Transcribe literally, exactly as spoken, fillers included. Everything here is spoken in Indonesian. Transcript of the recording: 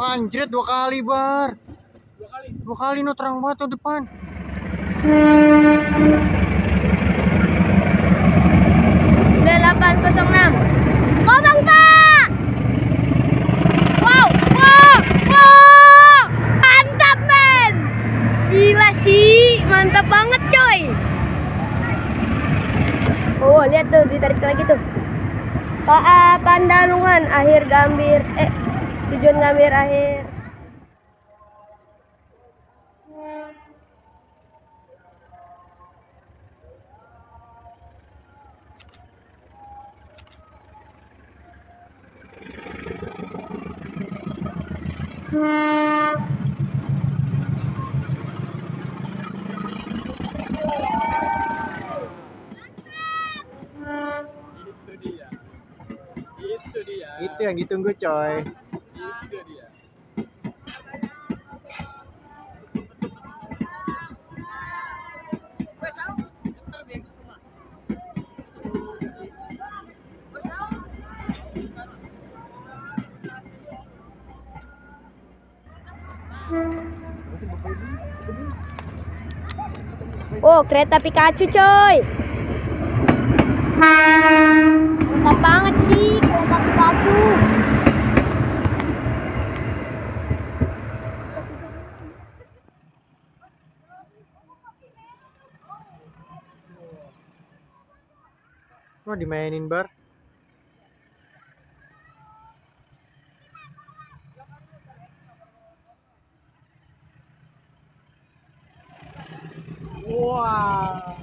Anjrit dua kali bar. Dua kali. Dua kali no, terang banget tuh depan. delapan nol enam. Ngomong Pak. Wow, wow, wow. Mantap men. Gila sih, mantap banget coy. Oh lihat tuh, ditarik lagi tuh. Pak uh, Pandalungan akhir Gambir, eh tujuan Gambir akhir. Itu dia. Itu dia. Itu yang ditunggu coy. Itu dia. Oh kereta Pikachu coy. Mantap banget sih kereta Pikachu. Oh dimainin bar. Wah.